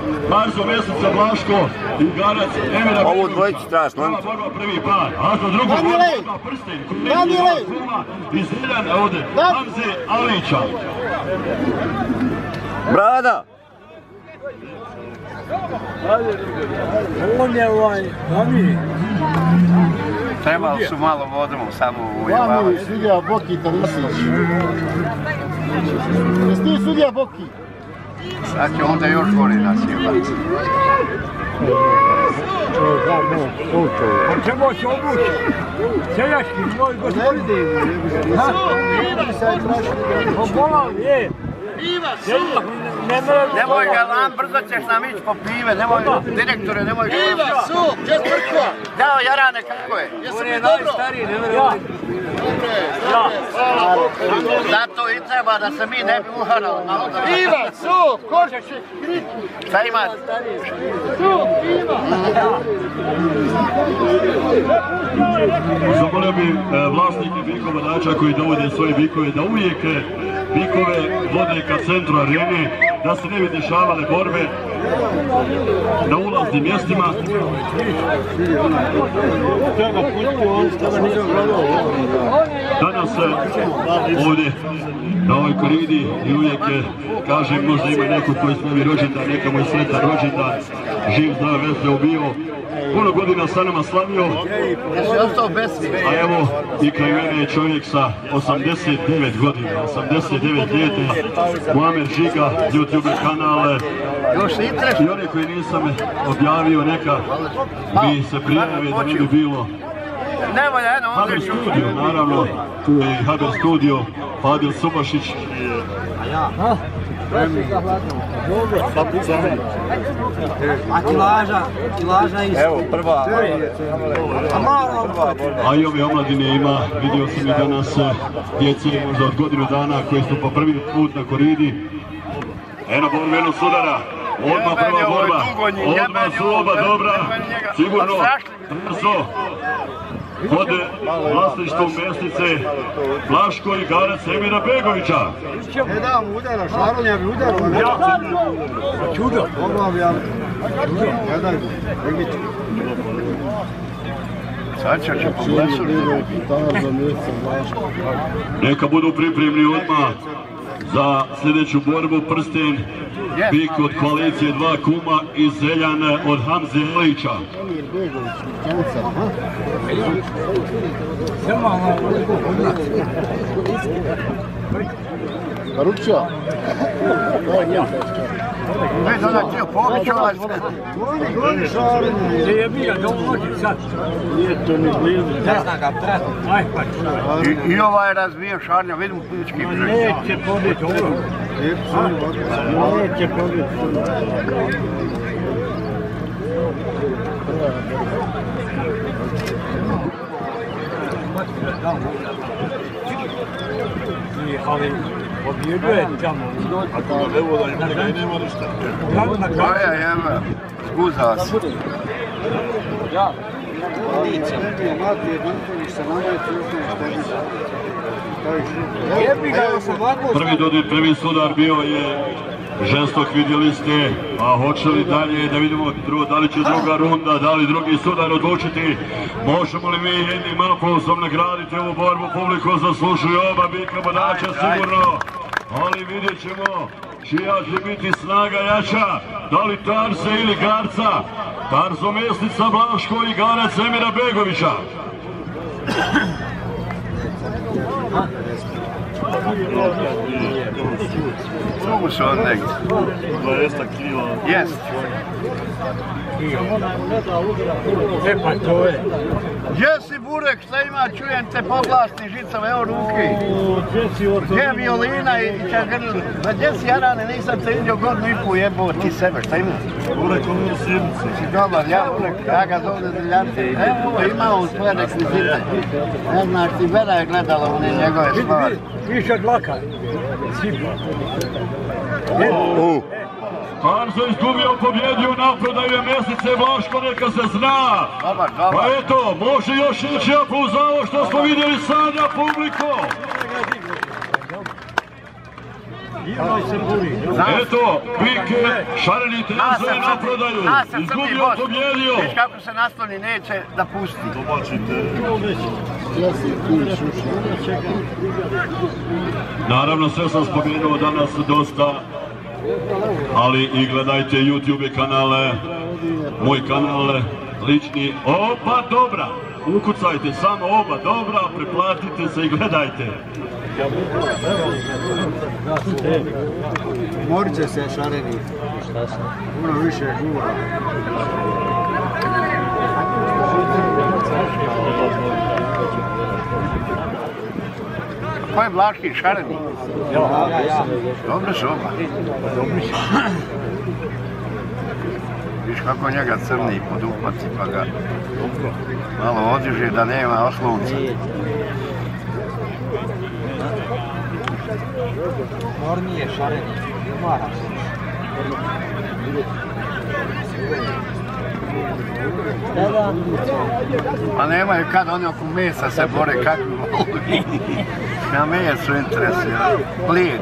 Tarzo, Mesnica, Blaško i Garac. Ovu dvojicu strašno. Prva borba, prvi par. A za drugu borba, prsten. Kuma i Zeljan ovdje. Hamze Alića. Brada! On je mami. Trebali su malo vodom samo ujevavati. Glavni sudija Boki Tarisić. Jesi ti sudija Boki? Sad će onda još gori nas jebati. Pa trebao će obući. Seljački, moj gospodin. Je. Nemoj ga lan, brzo ćeš nam ići po pive, nemoj direktore, nemoj ga. Piva, sup, gdje sprkva? Dao Jarane, kako je? Jesam mi dobro? Zato i treba da se mi ne bi uharali. Piva, sup, košće, kriti. Šta ima? Sup, piva. Zamolio bi vlasnike bikovodača koji dovode svoje bikove da uvijek bikove vode ka centru arene, da se ne bi dešavale borbe na ulaznim mjestima. Danas ovdje na ovoj koridi i uvijek kažem, možda ima neko koji slavi rođendan, neka mu je sretan rođendan, živ, zdrav, veseo bio, puno godina sa nama slavio, a evo i kraj mene je čovjek sa 89 godina, 89 ljeta, Muamer Žiga, YouTube kanal, i one koji nisam objavio, neka mi se prijave da ne bi bilo. Haber studio, naravno, tu je i Haber studio, Fadil Subašić. A kilaža isto. Evo, prva. A i ove omladine ima, vidio sam i danas djece možda od godinu dana koji su po prvi put na koridi. Eno borba, eno sudara. Odmah prva borba, odmah su oba dobra, sigurno, Tarzo, pod vlasništvom Mesnice, Blaško i Garac E.Begovića. Ne dam udara, Šaron ja bi udarao. Čudo. Mogla ja. Gledaj, vidite. Sad će pogledati. Neka budu pripremni odmah za sljedeću borbu, prsten, bik od koalicije 2 kuma i Zeljan od Hamze Alića. Ručio. Ne znam da ti je povećavaš. Goni Šaron. Je bio dovođi sad. Nije to ni blizu. Ne znam ga prati. Aj pa. I ovaj razbio Šarnja, vidim pički. Neće pobiti ovo. Neće pobiti. Ali pobjeduje tamo. Ako ga ne voda i nema ništa. Koja jeba, zguza se. Prvi dodir, prvi sudar bio je žestok, vidjeli ste, a hoće li dalje da vidimo da li će druga runda, da li drugi sudar odlučiti, možemo li mi jednim aplausom nagraditi ovu borbu, publiku zaslužuju oba bika bodača sigurno, ali vidjet ćemo čija će biti snaga jača, da li Tarze ili Garca, Tarzo, Mesnica, Blaško i Garac E.Begovića. Mogu se od negdje. 200 kila. Jest. E pa to je. Gdje si Burek, šta ima, čujem te povlasni žicove, evo ruki. Gdje je violina i čagrli? Ma gdje si Jarane, nisam te vidio godinu i pol jebao ti sebe, šta ima? Burek ono sjednice. Si dobar, ja Burek, ja ga zovem Deljante. Evo, ima on svoje rekvizite. Ne znaš, ti Vera je gledala one njegove stvari. Više dlaka. Sipa. Tarzo izgubio, pobjedio, napredaju Mesnice, Blaško, neka se zna. Dobar. Pa eto, može još ići aplauz za ovo što smo vidjeli sada, publiko. Eto, Pike, šareni Tarzo na prodaju. Izgubio, pobjedio. Viš kako se nasloni, neće da pusti. Naravno, sve sam spomenuo danas dosta, ali i gledajte YouTube kanale, moj kanal lični. Oba dobra, ukucajte samo oba dobra, preplatite se i gledajte. Moriće se šareni. Puno više gura. Ko je Blaški šareni? Ja. Dobro su oba. Viš kako njega crni podupaci pa ga malo odiže da nema oslonca. Mornije šareni. Mara se. Pa nemaju kad oni oko mesa se bore kakvi voli. Na mesu interesuje. Plijen.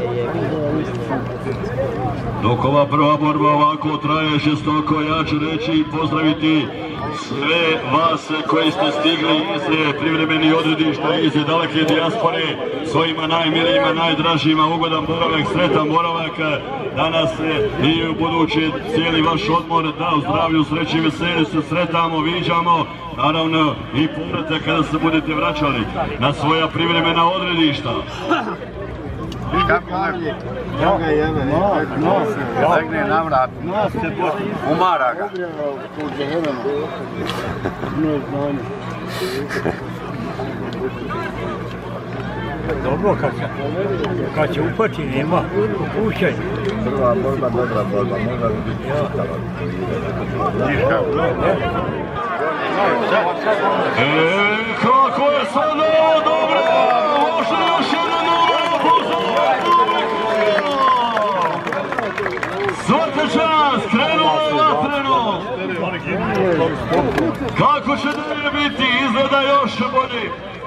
Dok ova prva borba ovako traje žestoko, ja ću reći i pozdraviti sve vas koji ste stigli iz privremenih odredišta, iz daleke dijaspore, svojima najmilijima, najdražima, ugodan boravak, sretan boravak, danas i u buduće cijeli vaš odmor, da u zdravlju, sreći i veseli se sretamo, viđamo, naravno i povrate kada se budete vraćali na svoja privremena odredišta. Viš kako legne? Legne na vrat. Umara ga. Dobro, kad će upati, nema pušćanja. Prva borba, dobra borba. Možda bi biti čitava. Viš kako? Kako je sada dobro! Može još jedan svaka čast, krenulo je vatreno! Kako će dalje biti, izgleda još bolje!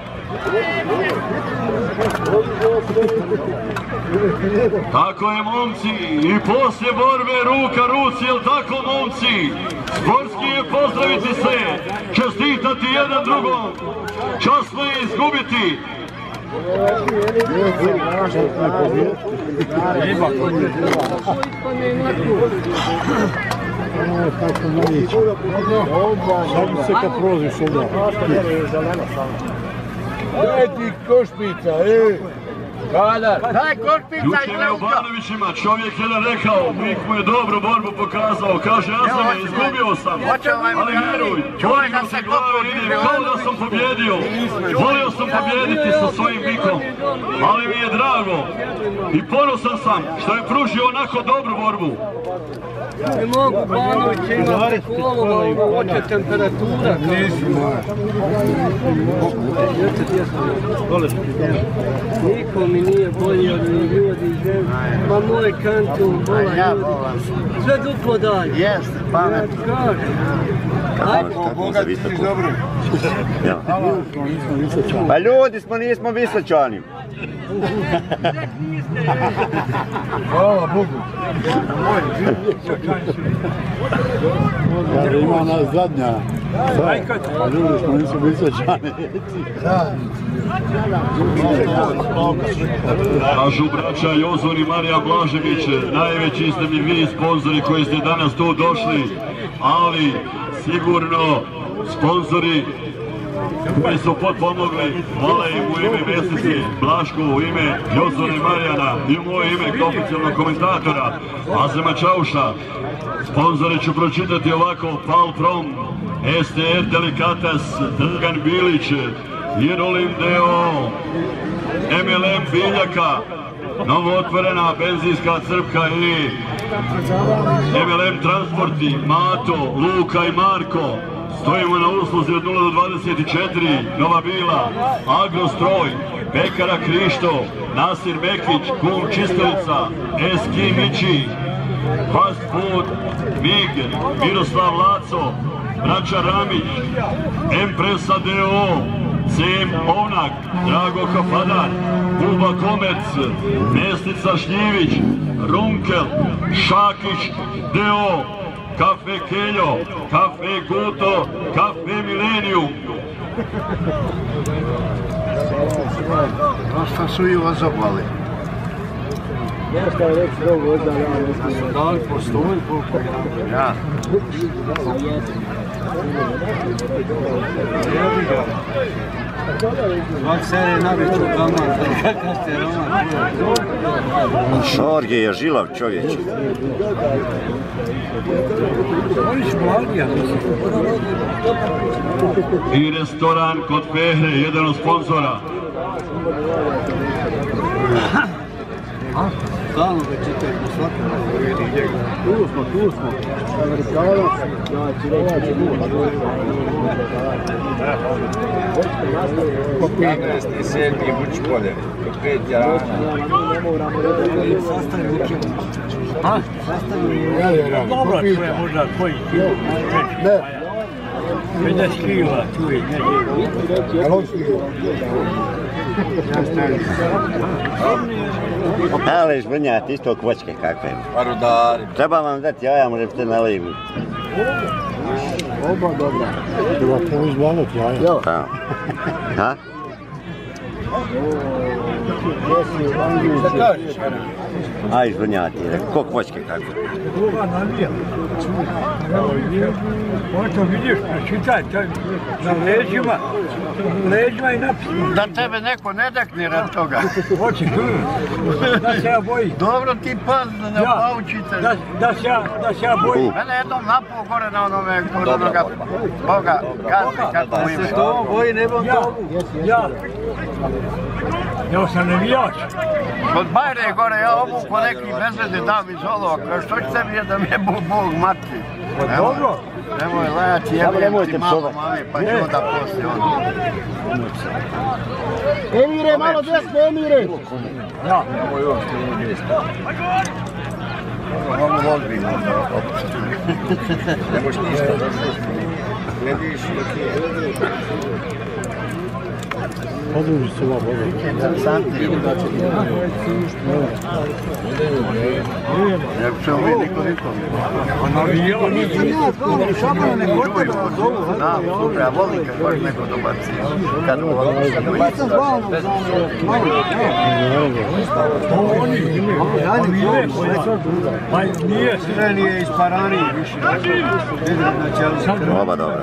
Tako je, momci, i poslije borbe ruka ruci, jel tako, momci? Sportski je pozdraviti se, čestitati jedan drugom, časno je izgubiti. Sad se kad proziš ovdje. Daj ti košpica, Kadar! Daj košpica i Jučer je u Banovićima čovjek jedan rekao, Mik mu je dobru borbu pokazao, kaže ja sam je izgubio sam, ali vjeruj, podigao se glave i idem kao da sam pobjedio, volio sam pobjediti sa svojim Mikom, ali mi je drago i ponosan sam što je pružio onako dobru borbu. Ne mogu, Banović ima preko ovog hoće temperatura. Nisi moja. Niko mi nije bolji od ljudi iz zemlje. Ma moj kanton, bola ljudi. Sve duplo dalje. Jeste, pametno. Kako Boga ti si dobro. Pa ljudi smo, nismo Visočani. Hvala Bogu. Kada ima nas zadnja. Pa ljudi smo, nismo Visočani. Kažu braća Jozon i Marija Blažević, najveći iznajmljivi sponzori koji ste danas tu došli, ali sigurno sponzori koji su potpomogli, hvala im u ime Mesnice, Blaško, u ime Jozona i Marijana i u moje ime kao oficijalnog komentatora Azema Čauša. Sponzore ću pročitati ovako: Palprom, STR Delikatas, Dragan Bilić, Jerolim Deo, MLM Biljaka, novo otvorena benzinska crpka i MLM Transporti, Mato, Luka i Marko. Stojimo na usluzi od 0 do 24, Nova Bila, Agrostroj, Pekara Krišto, Nasir Mekić, Kum Čistelica, Eski Mići, Fast Food, Mig, Miroslav Laco, Braća Ramić, Empresa DO, Sem Ovnak, Drago Kafadar, Buba Komec, Mesnica Šljivić, Runkel, Šakić, Deo, Kafe Keljo, Kafe Guto, Kafe Milenijum. Dosta su i ozobali. Nešto je reći drugo od dana, da li postoji koliko je? Ja. Svak serije nabiću kamat, kakav ste roman. Šorge je žilav čovječ. Oni su mladi, ja mislim. I restoran kod Pehre, jedan od sponzora. Stalno ga čitaj po svakom. Tu smo. Amerikanac, znači Rovač je gul. 15.7. Buć Polje, 5 jarana. Sastavi ukijem. A? Sastavi Dobro, tu je možda koji kilo. Ne. 50 kila, tu je. Ale žbrnjati isto kvočke kakve. Parudari. Treba vam dati jaja, možete nalivu. Oba dobra. Treba pouzbanut jaja. Da. Ha? Šta kažeš? Aj žbrnjati, ko kvočke kakve. Ova navija. Oto vidiš, pročitaj, na leđima i napisima. Da tebe neko ne dekne rad toga. Hoće, da se ja bojim. Dobro ti paz da ne paučite. Da se ja bojim. Mene jednom napao gore na onome kod onoga Boga, gazi kako mu ime. što boji nebom tomu. Ja sam navijač. Kod Bajre gore ja obuko neki bezveze dam iz olovaka. Što će tebi je da mi je Bog matki? Dobro. Nemoj lajati, jebujem ti malo mami, pa ću onda poslije ono. Emire, malo desno, Emire! Ja. Ovo volbi možda opet. Ne možeš ništa. Glediš dok je. Podruži se ova Boga. Interesantnije. Ne ćemo mi niko. Navijela. Šabana ne gotovo na zovu. Da, super, ja volim kad baš neko dobaci. Kad volim. Nisam zvao nam za Pa nije sve nije iz Paranije više. Oba dobra,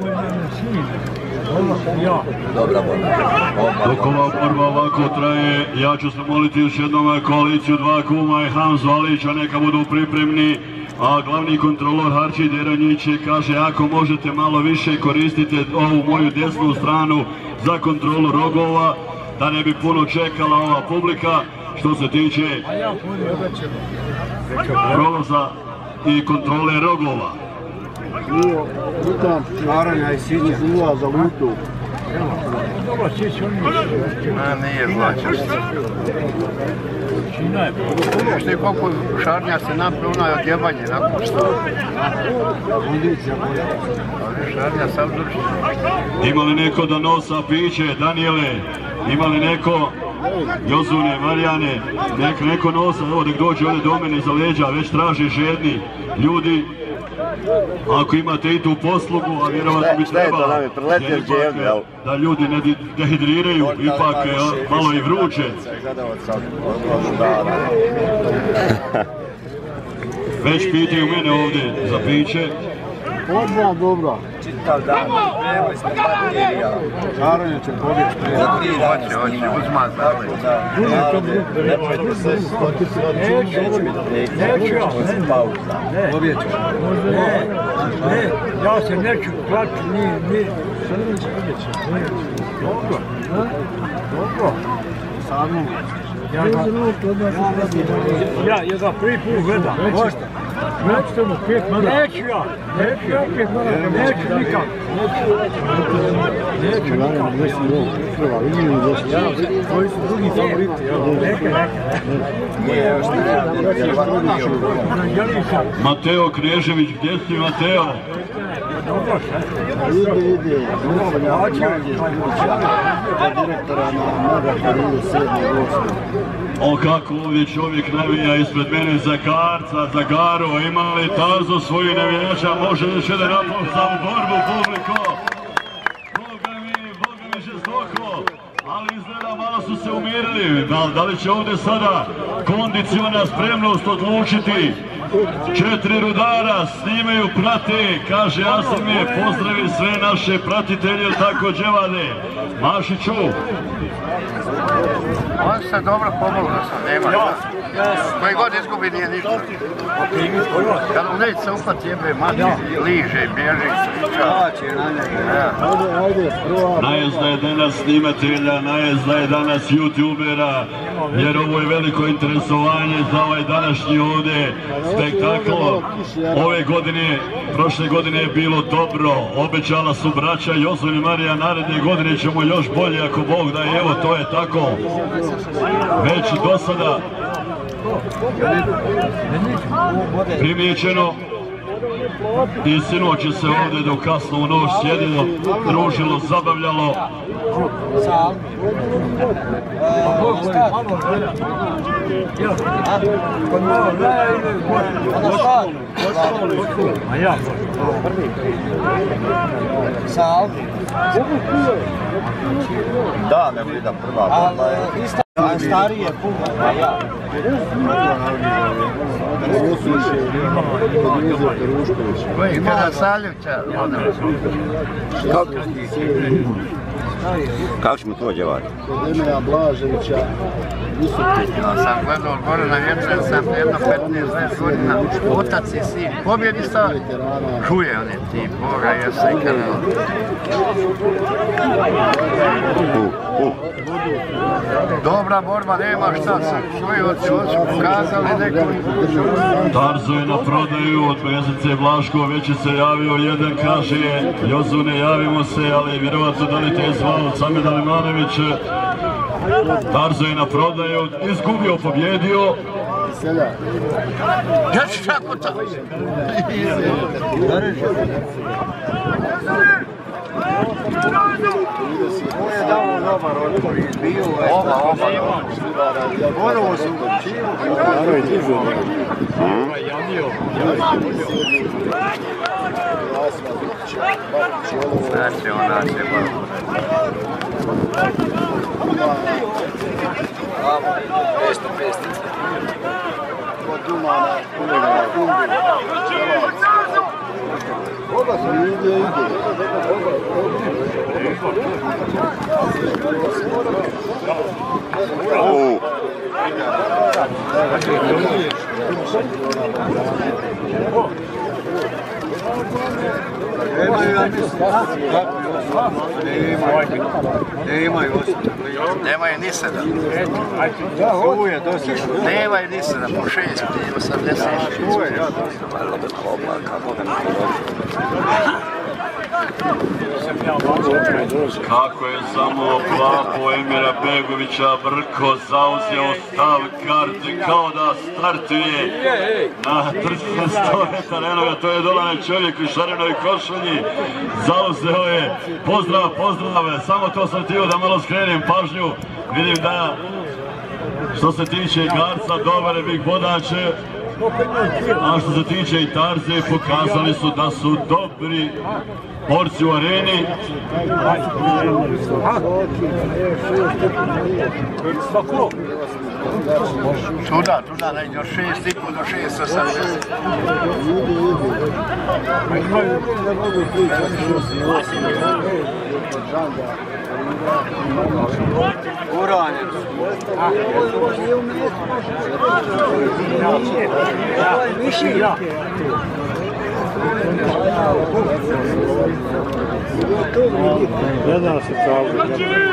Dok ova borba ovako traje, ja ću se moliti još jednom koaliciju dva kuma i Hamzu Alića, neka budu pripremni, a glavni kontrolor Harči Deranjić kaže ako možete malo više koristite ovu moju desnu stranu za kontrolu rogova, da ne bi puno čekala ova publika što se tiče prolaza i kontrole rogova. Lutam, šaranja i siđa. Zula za lutu. dobro, sjeći oni. Nije zlačeš. Čina je. Vidiš ti koliko šarnja se napravi, ona je odjebanje nakon što. Šarnja sam drži. Ima li neko da nosa piće, Danijele? Ima li neko Jozune, Marijane? Neko nosa, evo nek dođe ovdje do mene iza leđa, već traže žedni ljudi. Ako imate i tu poslugu, a vjerovatno bi trebalo da ljudi ne dehidriraju, ipak malo i vruće. Već pitaju mene ovdje za piće. Odmah dobro. Čitav dan, pripremili smo baterija. Šaranje će pobjeći. Za 3 dana smo Hoće, uzma zdravlje. Nemojte se neću pauza. Pobjeći. Ne, ja se neću plaću, nije. Dobro. Dobro. Samo. Ja ga prvi put gledam. Nećete mu 5 mana. Neću ja. Neću nikak. Neću nikak. Koji su drugi favoriti. Neka. Mateo Knežević, gdje si Mateo? Ide. Direktora na Mega Koridu 7. O kako ovdje čovjek navija ispred mene za Garca, za Garu, ima li Tarzo svoju navijača, može još jedan napol za borbu publiko. Boga mi žestoko, ali izgleda malo su se umirili, da li će ovdje sada kondiciona spremnost odlučiti? 4 rudara snimaju, prate, kaže Asimir, pozdravi sve naše pratitelje, tako dževade. Mašiću. On se dobro pomogao sam, nema šta. Koji god izgubi nije ništa. Kad u neće se upati jebe mati, liže, bježi, sviča. Najezda je danas snimatelja, najezda je danas youtubera, jer ovo je veliko interesovanje za ovaj današnji ovdje spektakl. Ove godine, prošle godine je bilo dobro, obećala su braća Jozef i Marija, naredne godine ćemo još bolje ako Bog da je, evo to je tako. Već do sada primijećeno i sinoć je se ovdje do kasno u noć sjedilo, družilo, zabavljalo. Da, ne vidim prva. Starije puno, ja. Koji kada Saljuća? Kako ćemo to djevati? Kod Emira Blaževića, Ja sam gledao gore na vječer, sam jedno 15-20 godina, otac i sin, pobjedi sa čuje one ti, Boga jesa i kanal. Dobra borba, nema šta se, svoji oci pokazali neku. Tarzo je na prodaju od Mesnice Blaško, već je se javio jedan, kaže Jozu ne javimo se, ali vjerovatno da li te je zvao Samir Alimanović. Tarzo je na prodaju, izgubio, pobjedio. Ja ću tako to. Ovo je dao dobar odbor i bio je... Oba. Borovo su učinu. Znači, ona će malo. Bravo, 500. od Dumana, Oba su ide. Nemaju ni 7. Nemaju ni 7, po 6, 86. Kako je samo klapo E.Begovića Brko zauzeo stav karte kao da startuje na trci 100 metara. Eno ga, to je dolan čovjek u šarenoj košulji. Zauzeo je, pozdrav, samo to sam htio da malo skrenem pažnju. Vidim da, što se tiče Garca, dobar je big vodače. A što se tiče i Tarze, pokazali su da su dobri borci u areni. Tuda, najde od 6,5 do 6,80. Uranjen. Gledam se čao.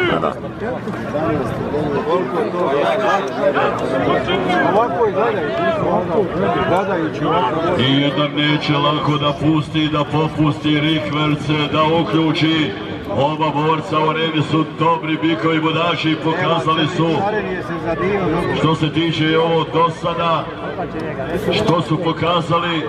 Ovako i gledajući ovako. I jedan neće lako da pusti, da popusti rikverce, da uključi. Oba borca u areni su dobri bikovi budači i pokazali su što se tiče i ovo do sada, što su pokazali.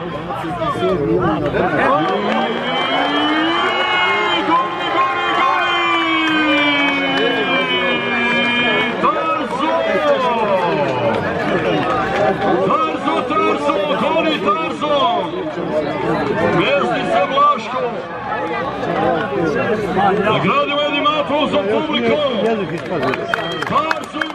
Tarzo, goli Tarzo! Mesnica Blaško! Nagradimo jednim aplauzom publikom! Tarzo!